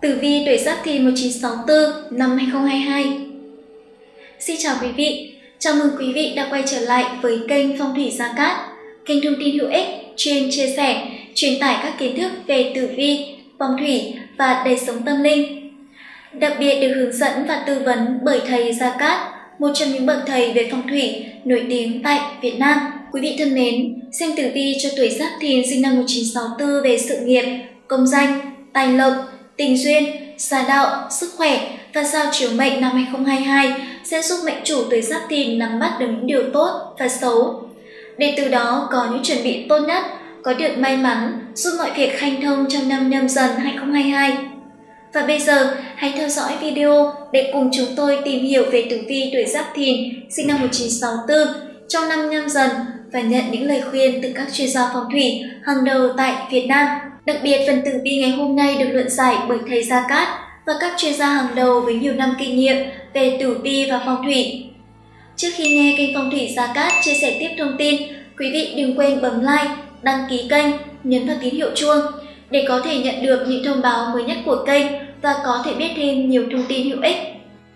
Tử vi tuổi Giáp Thìn 1964 năm 2022. Xin chào quý vị, chào mừng quý vị đã quay trở lại với kênh Phong thủy Gia Cát, kênh thông tin hữu ích chuyên chia sẻ, truyền tải các kiến thức về tử vi, phong thủy và đời sống tâm linh. Đặc biệt được hướng dẫn và tư vấn bởi thầy Gia Cát, một trong những bậc thầy về phong thủy nổi tiếng tại Việt Nam. Quý vị thân mến, xem tử vi cho tuổi Giáp Thìn sinh năm 1964 về sự nghiệp, công danh, tài lộc, tình duyên, gia đạo, sức khỏe và sao chiếu mệnh năm 2022 sẽ giúp mệnh chủ tuổi Giáp Thìn nắm bắt được những điều tốt và xấu, để từ đó có những chuẩn bị tốt nhất, có được may mắn, giúp mọi việc hanh thông trong năm Nhâm Dần 2022. Và bây giờ, hãy theo dõi video để cùng chúng tôi tìm hiểu về tử vi tuổi Giáp Thìn sinh năm 1964 trong năm Nhâm Dần và nhận những lời khuyên từ các chuyên gia phong thủy hàng đầu tại Việt Nam. Đặc biệt, phần tử vi ngày hôm nay được luận giải bởi thầy Gia Cát và các chuyên gia hàng đầu với nhiều năm kinh nghiệm về tử vi và phong thủy. Trước khi nghe kênh Phong thủy Gia Cát chia sẻ tiếp thông tin, quý vị đừng quên bấm like, đăng ký kênh, nhấn vào tín hiệu chuông để có thể nhận được những thông báo mới nhất của kênh và có thể biết thêm nhiều thông tin hữu ích.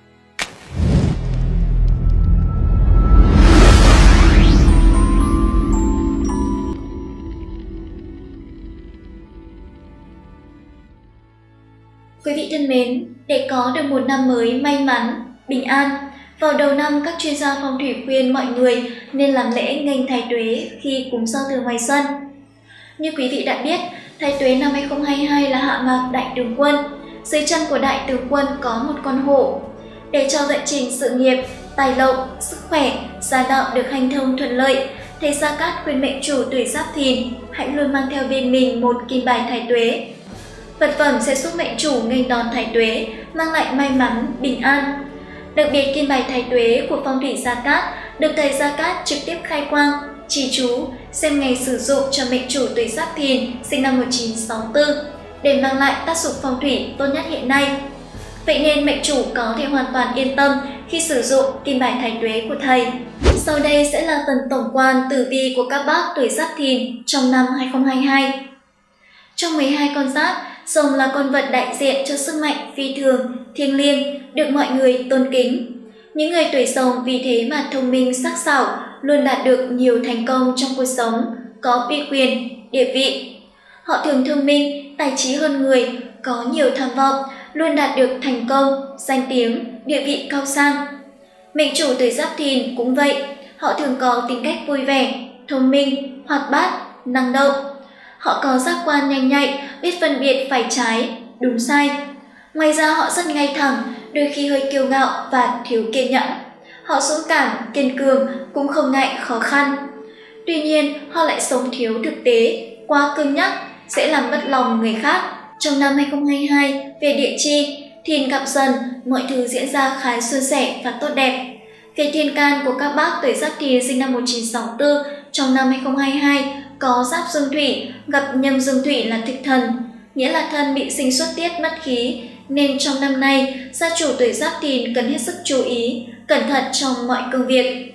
Quý vị thân mến, để có được một năm mới may mắn, bình an, vào đầu năm các chuyên gia phong thủy khuyên mọi người nên làm lễ nghênh Thái Tuế khi cúng giao thừa ngoài sân. Như quý vị đã biết, Thái Tuế năm 2022 là hạ mạc Đại Tướng Quân. Dưới chân của Đại Tướng Quân có một con hổ. Để cho vận trình sự nghiệp, tài lộc, sức khỏe, gia đạo được hanh thông thuận lợi, thầy Gia Cát khuyên mệnh chủ tuổi Giáp Thìn hãy luôn mang theo bên mình một kim bài Thái Tuế. Vật phẩm sẽ giúp mệnh chủ nghênh đón Thái Tuế, mang lại may mắn, bình an. Đặc biệt, kim bài Thái Tuế của phong thủy Gia Cát được thầy Gia Cát trực tiếp khai quang, chỉ chú, xem ngày sử dụng cho mệnh chủ tuổi Giáp Thìn sinh năm 1964 để mang lại tác dụng phong thủy tốt nhất hiện nay. Vậy nên mệnh chủ có thể hoàn toàn yên tâm khi sử dụng kim bài Thái Tuế của thầy. Sau đây sẽ là phần tổng quan tử vi của các bác tuổi Giáp Thìn trong năm 2022. Trong 12 con giáp, rồng là con vật đại diện cho sức mạnh phi thường, thiêng liêng, được mọi người tôn kính. Những người tuổi rồng vì thế mà thông minh sắc sảo, luôn đạt được nhiều thành công trong cuộc sống, có uy quyền, địa vị. Họ thường thông minh, tài trí hơn người, có nhiều tham vọng, luôn đạt được thành công, danh tiếng, địa vị cao sang. Mệnh chủ tuổi Giáp Thìn cũng vậy, họ thường có tính cách vui vẻ, thông minh, hoạt bát, năng động. Họ có giác quan nhanh nhạy, biết phân biệt phải trái, đúng sai. Ngoài ra họ rất ngay thẳng, đôi khi hơi kiêu ngạo và thiếu kiên nhẫn. Họ dũng cảm, kiên cường, cũng không ngại khó khăn. Tuy nhiên, họ lại sống thiếu thực tế, quá cứng nhắc, sẽ làm mất lòng người khác. Trong năm 2022, về địa chi, Thìn gặp Dần, mọi thứ diễn ra khá suôn sẻ và tốt đẹp. Về thiên can của các bác tuổi Giáp Thìn sinh năm 1964 trong năm 2022 có Giáp Dương Thủy, gặp Nhâm Dương Thủy là thực thần, nghĩa là thân bị sinh xuất tiết mất khí, nên trong năm nay, gia chủ tuổi Giáp Thìn cần hết sức chú ý, cẩn thận trong mọi công việc.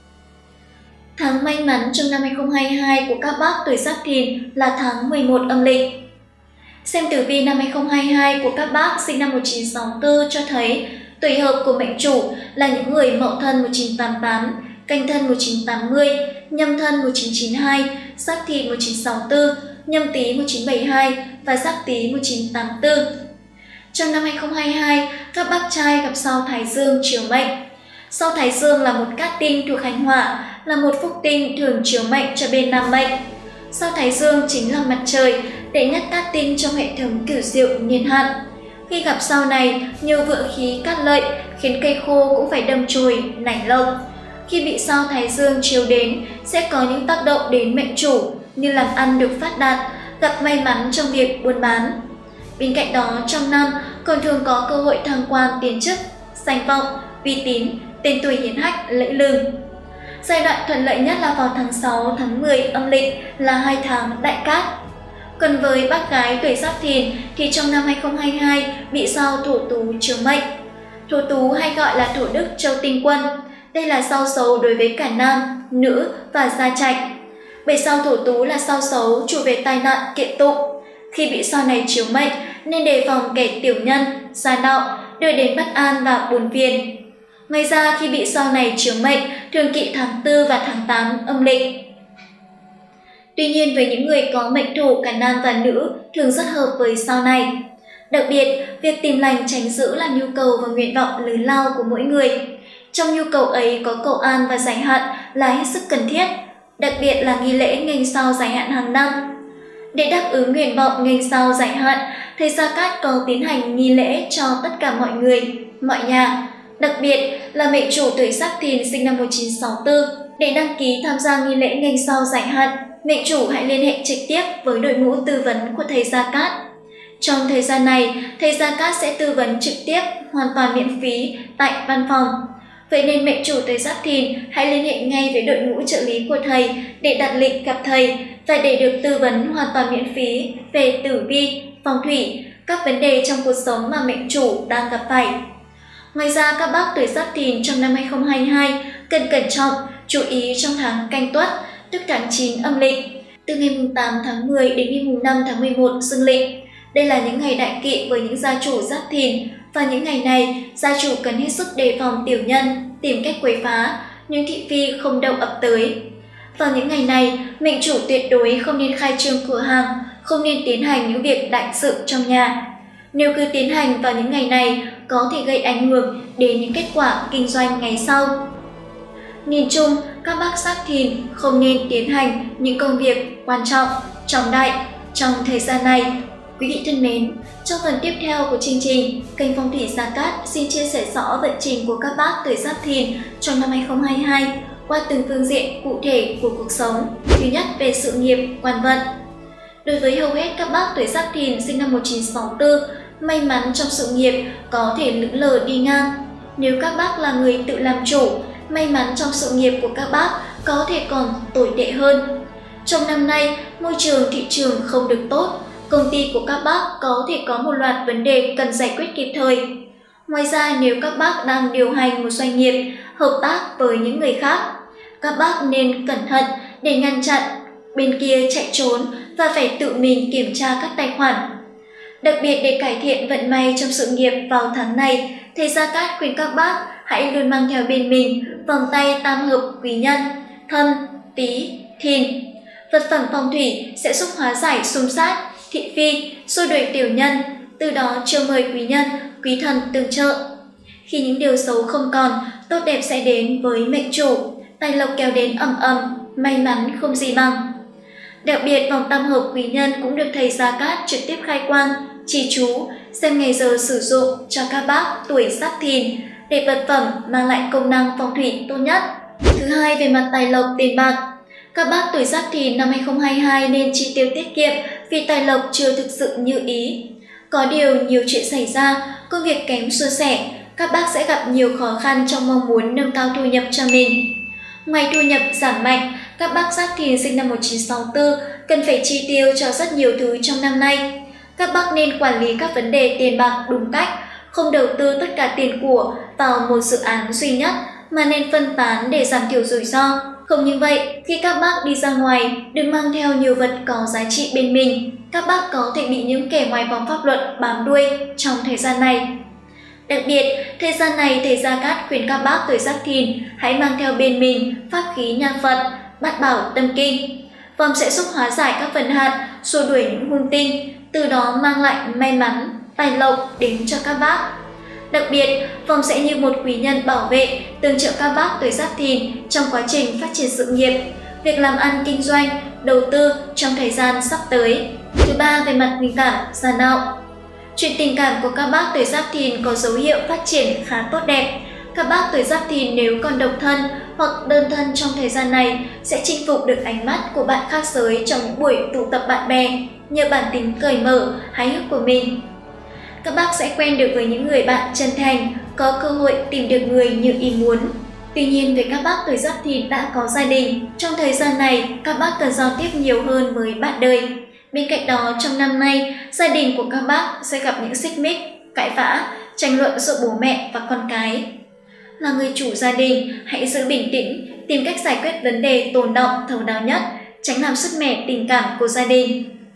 Tháng may mắn trong năm 2022 của các bác tuổi Giáp Thìn là tháng 11 âm lịch. Xem tử vi năm 2022 của các bác sinh năm 1964 cho thấy tuổi hợp của mệnh chủ là những người Mậu Thân 1988, Canh Thân 1980, Nhâm Thân 1992, Giáp Thìn 1964, Nhâm Tý 1972 và Giáp Tý 1984. Trong năm 2022, các bác trai gặp sao Thái Dương chiếu mệnh. Sao Thái Dương là một cát tinh thuộc hành hỏa, là một phúc tinh thường chiếu mệnh cho bên nam mệnh. Sao Thái Dương chính là mặt trời, đệ nhất cát tinh trong hệ thống cửu diệu niên hạn. Khi gặp sao này, nhiều vượng khí cát lợi khiến cây khô cũng phải đâm chồi, nảy lộc. Khi bị sao Thái Dương chiếu đến, sẽ có những tác động đến mệnh chủ như làm ăn được phát đạt, gặp may mắn trong việc buôn bán. Bên cạnh đó, trong năm còn thường có cơ hội thăng quan tiến chức, danh vọng, uy tín, tên tuổi hiển hách, lẫy lừng. Giai đoạn thuận lợi nhất là vào tháng 6, tháng 10 âm lịch là 2 tháng đại cát. Còn với bác gái tuổi Giáp Thìn thì trong năm 2022 bị sao Thổ Tú chiếu mệnh. Thổ Tú hay gọi là Thổ Đức Châu Tinh Quân. Đây là sao xấu đối với cả nam, nữ và gia trạch. Bởi sao Thổ Tú là sao xấu chủ về tai nạn, kiện tụng. Khi bị sao này chiếu mệnh nên đề phòng kẻ tiểu nhân, gia nọ, đưa đến bất an và buồn phiền. Ngoài ra khi bị sao này chiếu mệnh thường kỵ tháng 4 và tháng 8 âm lịch. Tuy nhiên với những người có mệnh thổ cả nam và nữ thường rất hợp với sao này. Đặc biệt, việc tìm lành tránh dữ là nhu cầu và nguyện vọng lớn lao của mỗi người. Trong nhu cầu ấy có cầu an và giải hạn là hết sức cần thiết, đặc biệt là nghi lễ nghênh sao giải hạn hàng năm. Để đáp ứng nguyện vọng nghênh sao giải hạn, thầy Gia Cát có tiến hành nghi lễ cho tất cả mọi người, mọi nhà, đặc biệt là mệnh chủ tuổi Giáp Thìn sinh năm 1964. Để đăng ký tham gia nghi lễ nghênh sao giải hạn, mệnh chủ hãy liên hệ trực tiếp với đội ngũ tư vấn của thầy Gia Cát. Trong thời gian này, thầy Gia Cát sẽ tư vấn trực tiếp, hoàn toàn miễn phí tại văn phòng. Vậy nên mệnh chủ tuổi Giáp Thìn hãy liên hệ ngay với đội ngũ trợ lý của thầy để đặt lịch gặp thầy và để được tư vấn hoàn toàn miễn phí về tử vi, phong thủy, các vấn đề trong cuộc sống mà mệnh chủ đang gặp phải. Ngoài ra, các bác tuổi Giáp Thìn trong năm 2022 cần cẩn trọng, chú ý trong tháng Canh Tuất, tức tháng 9 âm lịch, từ ngày 8 tháng 10 đến ngày 5 tháng 11 dương lịch. Đây là những ngày đại kỵ với những gia chủ Giáp Thìn, và những ngày này, gia chủ cần hết sức đề phòng tiểu nhân, tìm cách quấy phá, những thị phi không đậu ập tới. Vào những ngày này, mệnh chủ tuyệt đối không nên khai trương cửa hàng, không nên tiến hành những việc đại sự trong nhà. Nếu cứ tiến hành vào những ngày này, có thể gây ảnh hưởng đến những kết quả kinh doanh ngày sau. Nhìn chung, các bác Giáp Thìn không nên tiến hành những công việc quan trọng, trọng đại trong thời gian này. Quý vị thân mến, trong phần tiếp theo của chương trình, kênh Phong thủy Gia Cát xin chia sẻ rõ vận trình của các bác tuổi Giáp Thìn trong năm 2022 qua từng phương diện cụ thể của cuộc sống. Thứ nhất, về sự nghiệp, quan vận. Đối với hầu hết các bác tuổi Giáp Thìn sinh năm 1964, may mắn trong sự nghiệp có thể lững lờ đi ngang. Nếu các bác là người tự làm chủ, may mắn trong sự nghiệp của các bác có thể còn tồi tệ hơn. Trong năm nay, môi trường thị trường không được tốt, công ty của các bác có thể có một loạt vấn đề cần giải quyết kịp thời. Ngoài ra, nếu các bác đang điều hành một doanh nghiệp, hợp tác với những người khác, các bác nên cẩn thận để ngăn chặn bên kia chạy trốn và phải tự mình kiểm tra các tài khoản. Đặc biệt để cải thiện vận may trong sự nghiệp vào tháng này, thầy Gia Cát khuyên các bác hãy luôn mang theo bên mình vòng tay tam hợp quý nhân, Thân, Tý, Thìn. Vật phẩm phong thủy sẽ giúp hóa giải xung sát, thị phi, xua đuổi tiểu nhân, từ đó chiêu mời quý nhân, quý thần tương trợ. Khi những điều xấu không còn, tốt đẹp sẽ đến với mệnh chủ, tài lộc kéo đến ầm ầm, may mắn không gì bằng. Đặc biệt, vòng tam hợp quý nhân cũng được thầy Gia Cát trực tiếp khai quang, chỉ chú, xem ngày giờ sử dụng cho các bác tuổi Giáp Thìn để vật phẩm mang lại công năng phong thủy tốt nhất. Thứ hai, về mặt tài lộc, tiền bạc. Các bác tuổi Giáp Thìn năm 2022 nên chi tiêu tiết kiệm vì tài lộc chưa thực sự như ý. Có điều nhiều chuyện xảy ra, công việc kém suôn sẻ, các bác sẽ gặp nhiều khó khăn trong mong muốn nâng cao thu nhập cho mình. Ngoài thu nhập giảm mạnh, các bác Giáp Thìn sinh năm 1964 cần phải chi tiêu cho rất nhiều thứ trong năm nay. Các bác nên quản lý các vấn đề tiền bạc đúng cách, không đầu tư tất cả tiền của vào một dự án duy nhất mà nên phân tán để giảm thiểu rủi ro. Không như vậy, khi các bác đi ra ngoài, đừng mang theo nhiều vật có giá trị bên mình. Các bác có thể bị những kẻ ngoài vòng pháp luật bám đuôi trong thời gian này. Đặc biệt, thời gian này thầy Gia Cát khuyên các bác tuổi Giáp Thìn hãy mang theo bên mình pháp khí nhà Phật, Bát Bảo Tâm Kinh. Vòng sẽ giúp hóa giải các vấn hạn, xua đuổi những hung tinh, từ đó mang lại may mắn, tài lộc đến cho các bác. Đặc biệt, vòng sẽ như một quý nhân bảo vệ, tương trợ các bác tuổi Giáp Thìn trong quá trình phát triển sự nghiệp, việc làm ăn kinh doanh, đầu tư trong thời gian sắp tới. Thứ ba, về mặt tình cảm, gia đạo. Chuyện tình cảm của các bác tuổi Giáp Thìn có dấu hiệu phát triển khá tốt đẹp. Các bác tuổi Giáp Thìn nếu còn độc thân hoặc đơn thân trong thời gian này sẽ chinh phục được ánh mắt của bạn khác giới trong những buổi tụ tập bạn bè, nhờ bản tính cởi mở, hài hước của mình. Các bác sẽ quen được với những người bạn chân thành, có cơ hội tìm được người như ý muốn. Tuy nhiên, với các bác tuổi Giáp Thìn đã có gia đình, trong thời gian này các bác cần giao tiếp nhiều hơn với bạn đời. Bên cạnh đó, trong năm nay, gia đình của các bác sẽ gặp những xích mích, cãi vã, tranh luận giữa bố mẹ và con cái. Là người chủ gia đình, hãy giữ bình tĩnh, tìm cách giải quyết vấn đề tồn đọng thấu đáo nhất, tránh làm sứt mẻ tình cảm của gia đình.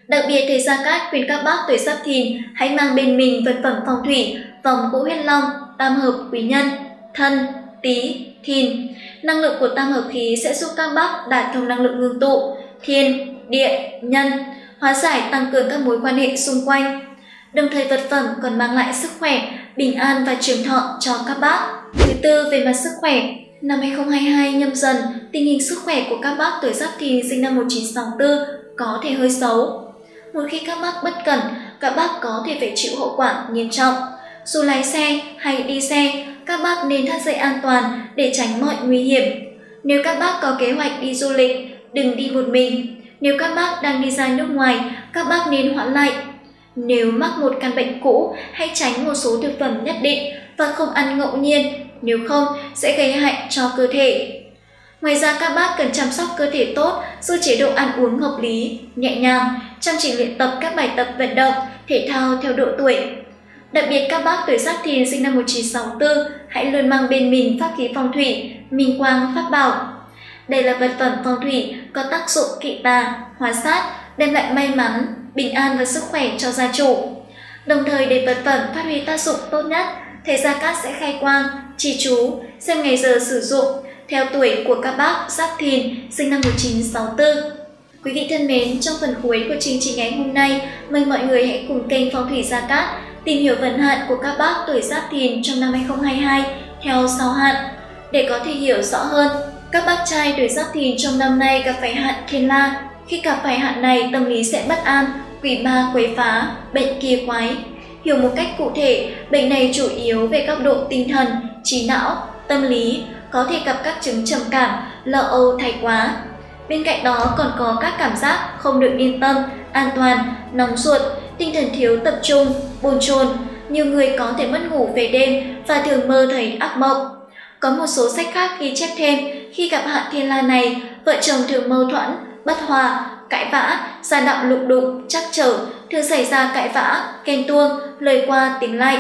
Đặc biệt, thầy Gia Cát khuyên các bác tuổi Giáp Thìn hãy mang bên mình vật phẩm phong thủy, vòng gỗ huyết long, tam hợp quý nhân, Thân, Tý, Thìn. Năng lượng của tam hợp khí sẽ giúp các bác đạt thông năng lượng ngưng tụ, thiên, địa, nhân, hóa giải tăng cường các mối quan hệ xung quanh. Đồng thời vật phẩm còn mang lại sức khỏe, bình an và trường thọ cho các bác. Thứ tư, về mặt sức khỏe. Năm 2022 Nhâm Dần, tình hình sức khỏe của các bác tuổi Giáp Thìn sinh năm 1964 có thể hơi xấu. Một khi các bác bất cẩn, các bác có thể phải chịu hậu quả nghiêm trọng. Dù lái xe hay đi xe, các bác nên thắt dây an toàn để tránh mọi nguy hiểm. Nếu các bác có kế hoạch đi du lịch, đừng đi một mình. Nếu các bác đang đi ra nước ngoài, các bác nên hoãn lại. Nếu mắc một căn bệnh cũ, hãy tránh một số thực phẩm nhất định và không ăn ngẫu nhiên, nếu không sẽ gây hại cho cơ thể. Ngoài ra các bác cần chăm sóc cơ thể tốt, giữ chế độ ăn uống hợp lý, nhẹ nhàng, chăm chỉ luyện tập các bài tập vận động, thể thao theo độ tuổi. Đặc biệt các bác tuổi Giáp Thìn sinh năm 1964 hãy luôn mang bên mình pháp khí phong thủy, minh quang pháp bảo. Đây là vật phẩm phong thủy có tác dụng kỵ tà, hóa sát, đem lại may mắn, bình an và sức khỏe cho gia chủ. Đồng thời để vật phẩm phát huy tác dụng tốt nhất, thầy Gia Cát sẽ khai quang, trì chú, xem ngày giờ sử dụng theo tuổi của các bác Giáp Thìn sinh năm 1964. Quý vị thân mến, trong phần cuối của chương trình ngày hôm nay, mời mọi người hãy cùng kênh Phong thủy Gia Cát tìm hiểu vận hạn của các bác tuổi Giáp Thìn trong năm 2022 theo 6 hạn. Để có thể hiểu rõ hơn, các bác trai tuổi Giáp Thìn trong năm nay gặp phải hạn Thiên La. Khi gặp phải hạn này, tâm lý sẽ bất an, quỷ ma quấy phá, bệnh kỳ quái. Hiểu một cách cụ thể, bệnh này chủ yếu về góc độ tinh thần, trí não, tâm lý, có thể gặp các chứng trầm cảm, lo âu thái quá. Bên cạnh đó còn có các cảm giác không được yên tâm, an toàn, nóng ruột, tinh thần thiếu tập trung, bồn chồn. Nhiều người có thể mất ngủ về đêm và thường mơ thấy ác mộng. Có một số sách khác ghi chép thêm, khi gặp hạn Thiên La này, vợ chồng thường mâu thuẫn, bất hòa, cãi vã, gia đạo lục đục, trắc trở, thường xảy ra cãi vã, ghen tuông, lời qua tiếng lại.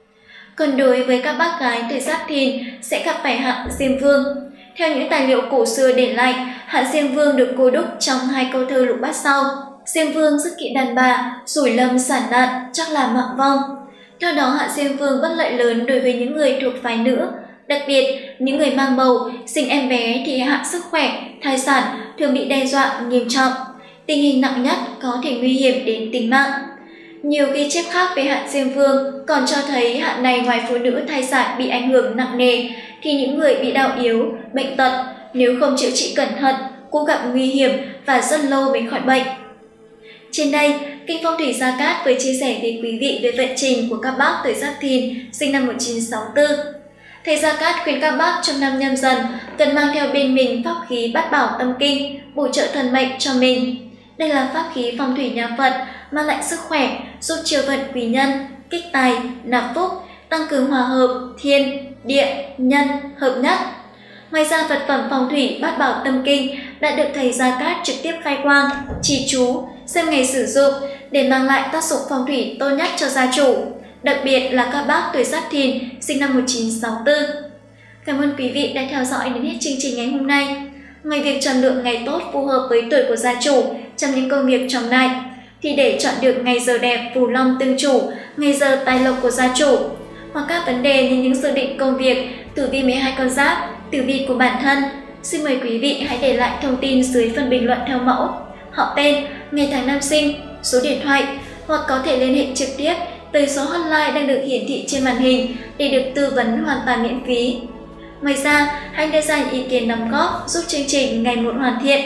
Còn đối với các bác gái tuổi Giáp Thìn sẽ gặp phải hạn Diêm Vương. Theo những tài liệu cổ xưa để lại, hạn Diêm Vương được cô đúc trong 2 câu thơ lục bát sau. Diêm Vương rất kỵ đàn bà, rủi lâm sản nạn, chắc là mạng vong. Theo đó, hạn Diêm Vương bất lợi lớn đối với những người thuộc phái nữ. Đặc biệt, những người mang bầu, sinh em bé thì hạn sức khỏe, thai sản thường bị đe dọa nghiêm trọng. Tình hình nặng nhất có thể nguy hiểm đến tính mạng. Nhiều ghi chép khác về hạn Diêm Vương còn cho thấy hạn này ngoài phụ nữ thai sản bị ảnh hưởng nặng nề, thì những người bị đau yếu, bệnh tật, nếu không chữa trị cẩn thận, cũng gặp nguy hiểm và rất lâu mới khỏi bệnh. Trên đây, kênh Phong thủy Gia Cát vừa chia sẻ với quý vị về vận trình của các bác tuổi Giáp Thìn sinh năm 1964. Thầy Gia Cát khuyên các bác trong năm Nhâm Dần cần mang theo bên mình pháp khí Bát Bảo Tâm Kinh, bổ trợ thần mệnh cho mình. Đây là pháp khí phong thủy nhà Phật, mang lại sức khỏe, giúp chiêu vận quý nhân, kích tài, nạp phúc, tăng cường hòa hợp, thiên, địa, nhân, hợp nhất. Ngoài ra, vật phẩm phong thủy Bát Bảo Tâm Kinh đã được thầy Gia Cát trực tiếp khai quang, trì chú, xem ngày sử dụng để mang lại tác dụng phong thủy tốt nhất cho gia chủ, đặc biệt là các bác tuổi Giáp Thìn sinh năm 1964. Cảm ơn quý vị đã theo dõi đến hết chương trình ngày hôm nay. Ngoài việc chọn lựa ngày tốt phù hợp với tuổi của gia chủ trong những công việc trong ngày, thì để chọn được ngày giờ đẹp phù long tương chủ, ngày giờ tài lộc của gia chủ, hoặc các vấn đề như những dự định công việc, tử vi 12 con giáp, tử vi của bản thân, xin mời quý vị hãy để lại thông tin dưới phần bình luận theo mẫu họ tên, ngày tháng năm sinh, số điện thoại, hoặc có thể liên hệ trực tiếp tới số hotline đang được hiển thị trên màn hình để được tư vấn hoàn toàn miễn phí. Ngoài ra, hãy đưa ra những ý kiến đóng góp giúp chương trình ngày một hoàn thiện.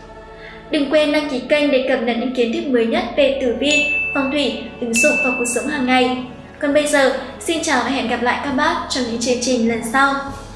Đừng quên đăng ký kênh để cập nhật những kiến thức mới nhất về tử vi, phong thủy, ứng dụng vào cuộc sống hàng ngày. Còn bây giờ, xin chào và hẹn gặp lại các bác trong những chương trình lần sau.